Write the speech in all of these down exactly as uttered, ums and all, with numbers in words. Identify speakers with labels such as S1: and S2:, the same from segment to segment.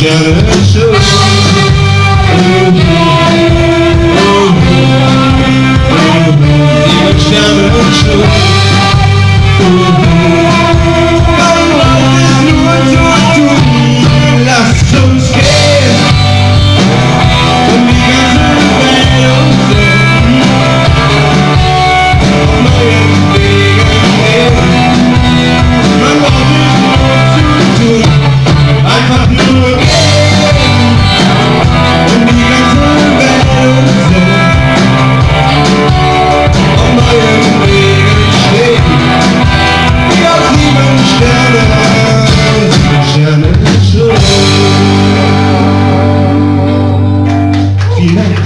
S1: Sternenschuh. Liebe Sternenschuh. Lasst uns gehen und die ganze Welt umsehen, auf neuen Wegen gehen. Man braucht nicht nur zu tun, einfach nur gehen und die ganze Welt umsehen, auf neuen Wegen stehen, wie auf sieben Sterne, sieben Sterne. Vielen Dank.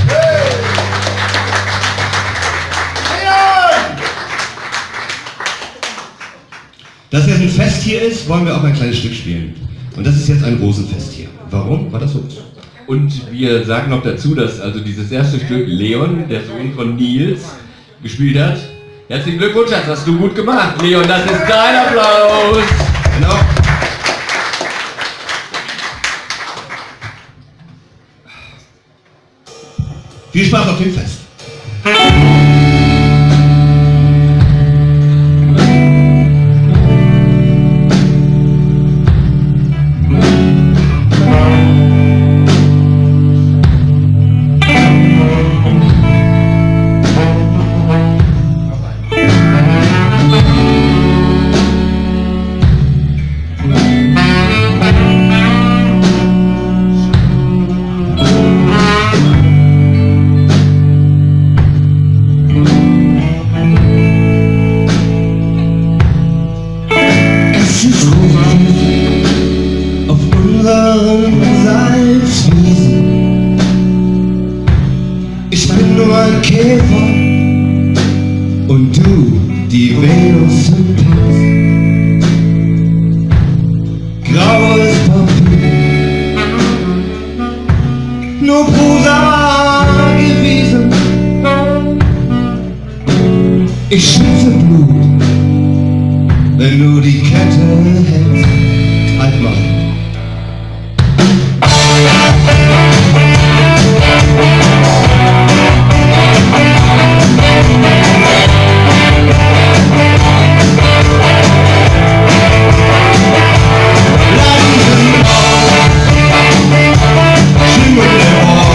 S1: Dass jetzt ein Fest hier ist, wollen wir auch ein kleines Stück spielen. Und das ist jetzt ein Rosenfest hier. Warum? Weil das so ist.
S2: Und wir sagen noch dazu, dass also dieses erste Stück Leon, der Sohn von Nils, gespielt hat. Herzlichen Glückwunsch, das hast du gut gemacht, Leon. Das ist dein Applaus.
S1: Genau. Viel Spaß auf dem Fest! Ich bin nur ein Käfer und du die Venus im Tanz. Graues Papier, nur Prosa gewesen. Ich schwitze Blut, wenn du die Kette hältst. Halt mal.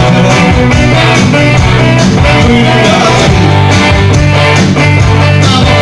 S1: Aber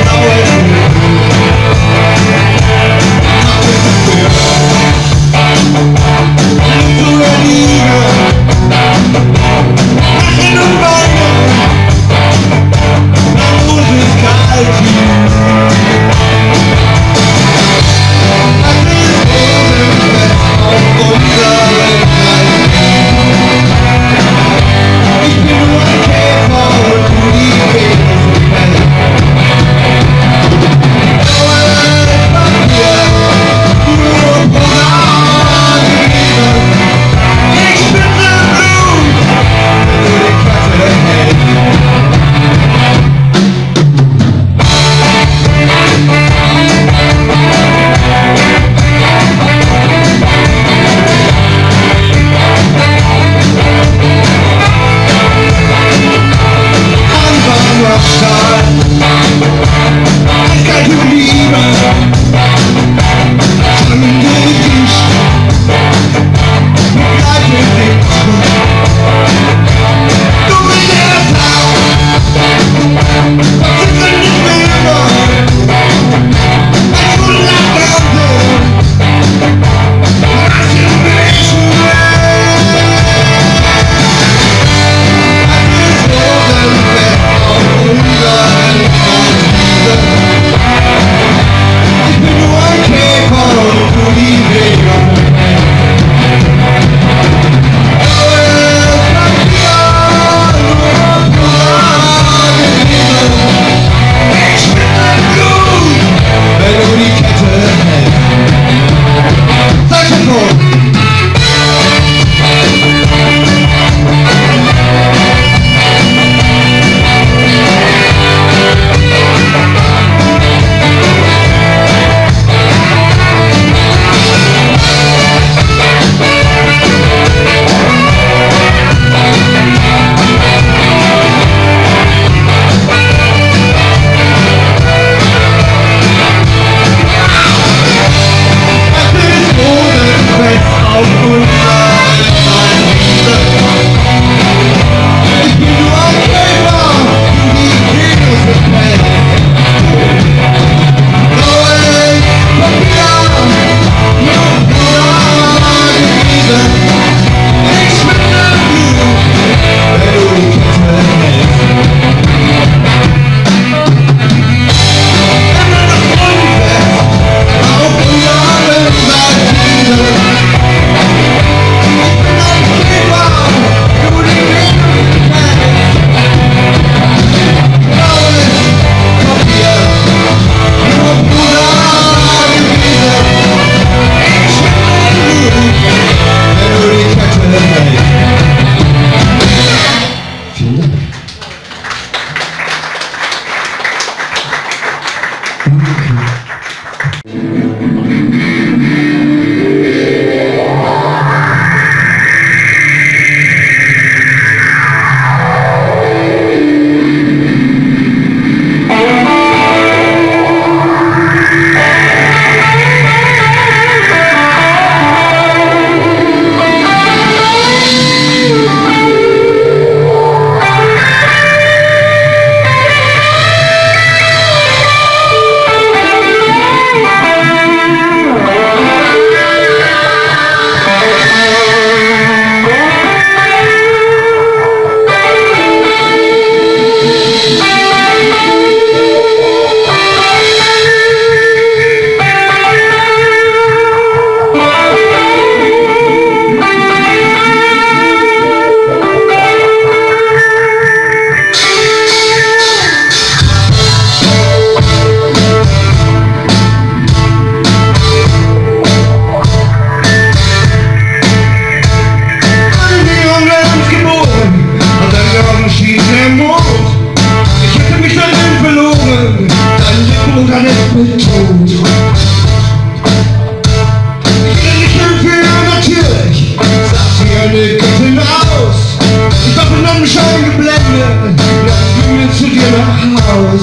S1: meine Göttin aus. Ich war von einem Schein geblendet, dann ging mir zu dir nach Haus.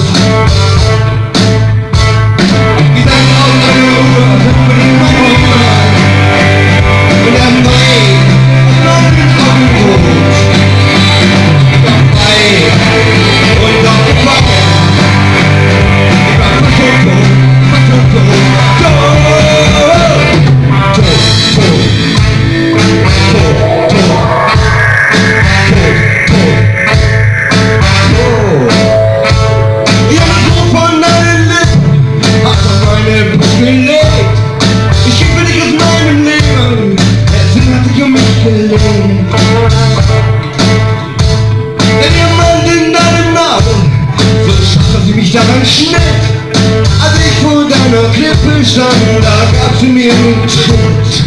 S1: Die Seiten auf meine Uhr, in meine Uhr. Und er meint, aus meinen Augen rot. Doch frei und doch gefallen. Ich war fast tot, fast tot, tot, tot, tot, tot. Daran schnitt, als ich vor deiner Klippe stand, da gab sie mir einen Tritt.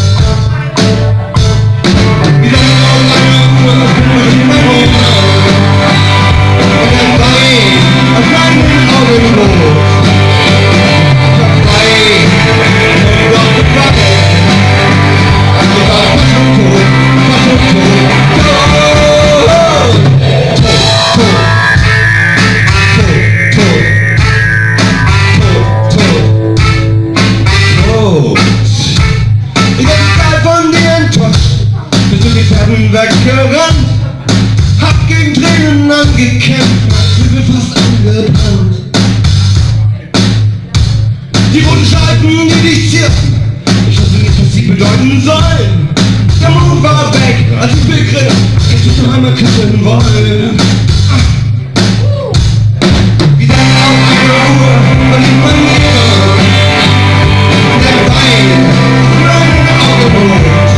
S1: Wie deine Augen meine Uhr, in mein Ohr. Und ein Wein aus meinen Augen rot. Frei und doch gefallen. Ich war fast schon tot, fast schon tot, tot, tot, tot. Weggerannt, hab gegen Tränen angekämpft, ich bin fast angebrannt. Die roten Scheiben, die dich zirpen, ich wusste nicht, was sie bedeuten sollen. Der Mund war weg, als ich begriff, dass ich noch einmal küssen wollen. Wie deine Augen eine Uhr, und ich mein Leben. Der Wein, meinen Augen rot.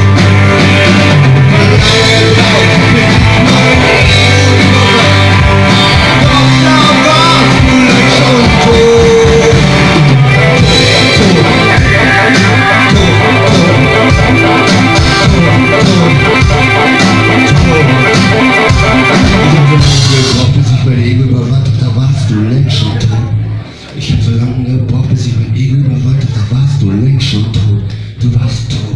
S1: Ich hab so lange gebraucht, bis ich mein Ego überwand, da warst du längst schon tot. Du warst tot.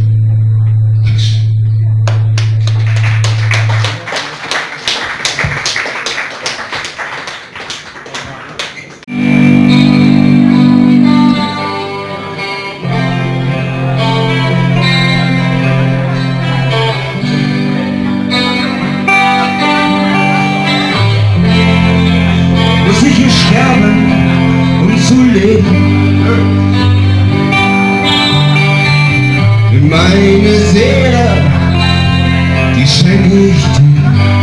S1: Meine Seele, die schenke ich dir.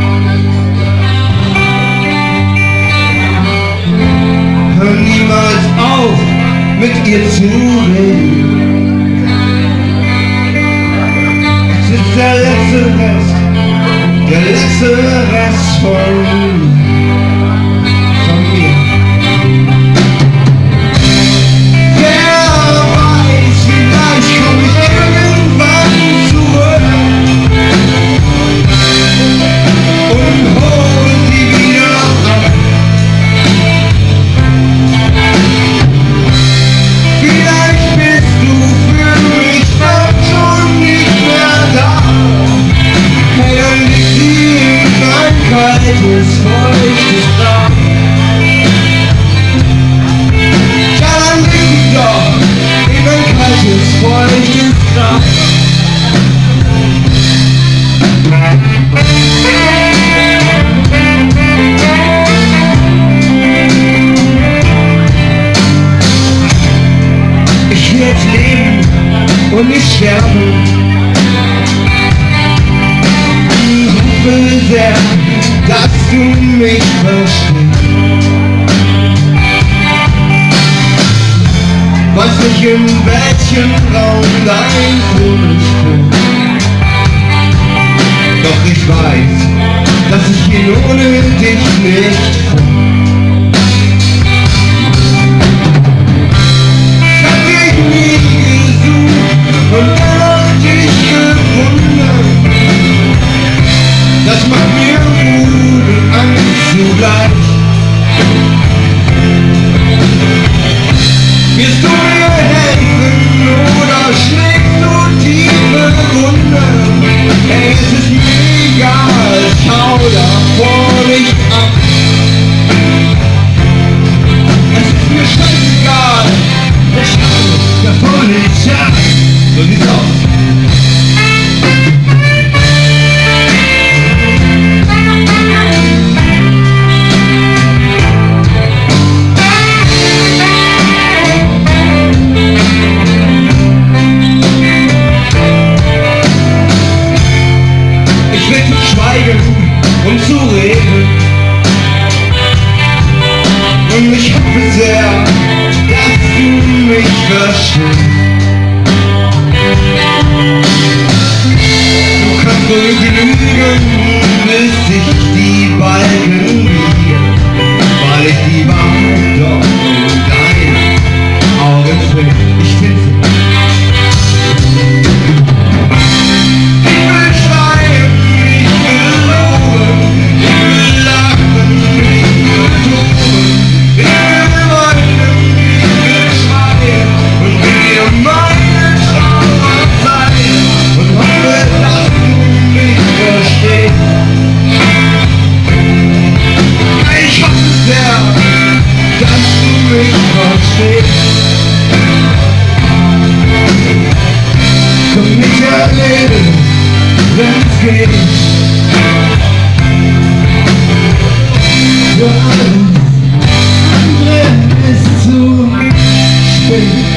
S1: Hör niemals auf, mit ihr zu reden. Es ist der letzte Rest, der letzte Rest von, von mir. Und nicht sterben. Ich hoffe sehr, dass du mich verstehst. Weiß nicht, in welchem Raum dein Vogel steht. Doch ich weiß, dass ich ihn ohne dich nicht finde. Und dennoch dich gewundert, das macht mir Mut und Angst zugleich. Wirst du mir helfen oder schlägst du tiefe Wunden? Hey, es ist mir egal, schau davor nicht ab. Es ist mir scheißegal, schau davor nicht ab. So sieht's aus. Und zu reden. Und ich hoffe sehr, dass du mich verstehst. Du kannst wohl genügen, bis sich die Balken biegen, weil ich die Wahrheit doch in deinen Augen finde. Ich finde sie. Komm nicht erleben, wenn's geht. Für alles andere ist zu spät.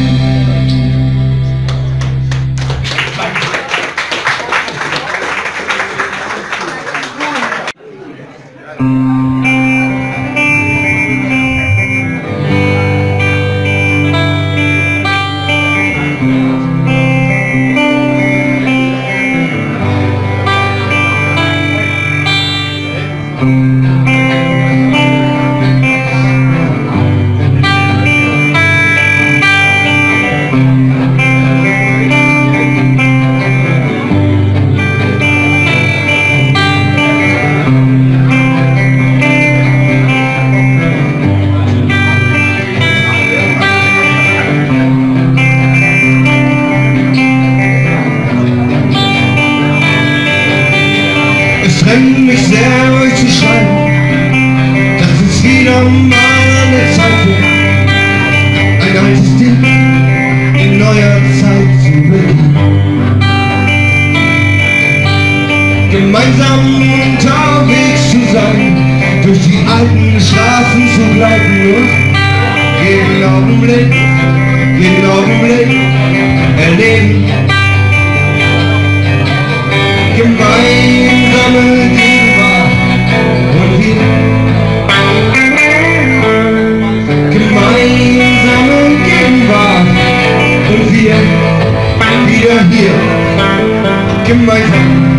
S1: Es drängt mich sehr, euch zu schreiben, dass es wieder mal an der Zeit wird, ein altes Ding in neuer Zeit zu beginnen. Gemeinsam unterwegs zu sein, durch die alten Straßen zu gleiten und jeden Augenblick, jeden Augenblick erleben. Gemeinsame Gegenwart und wir, gemeinsame Gegenwart und wir, wieder hier, gemeinsam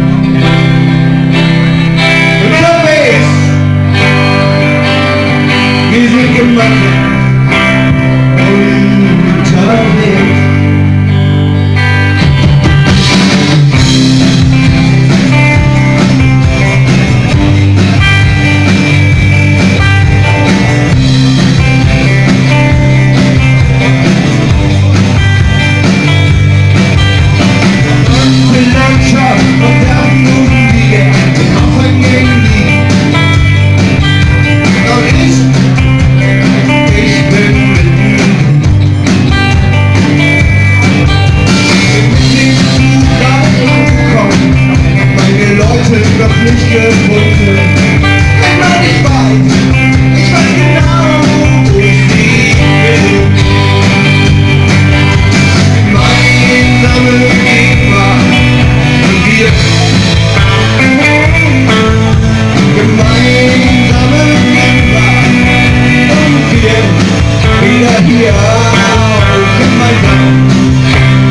S1: unterwegs, wir sind gemeinsam unterwegs.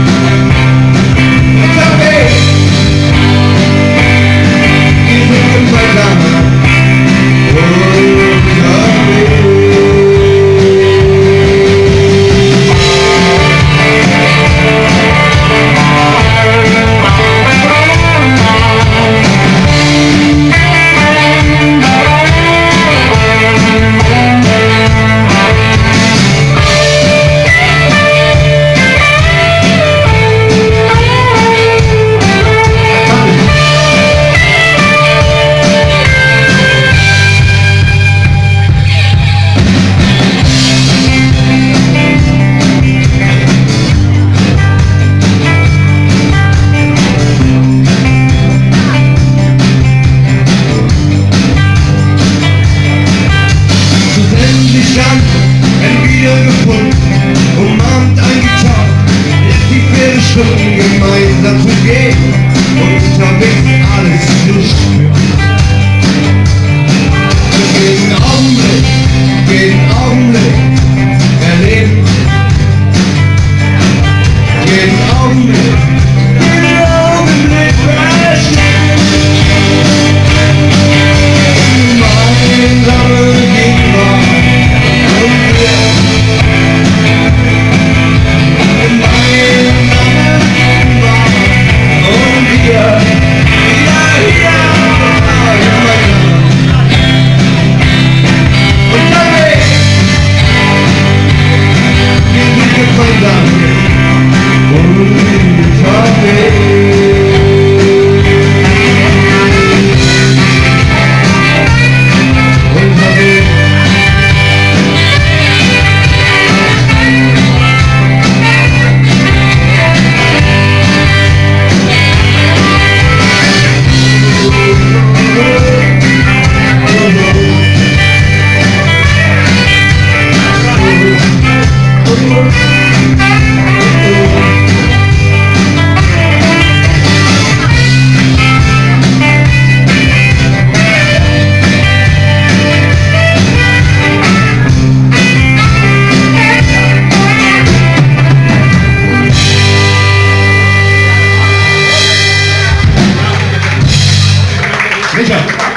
S1: Unterwegs, wir sind Sicher.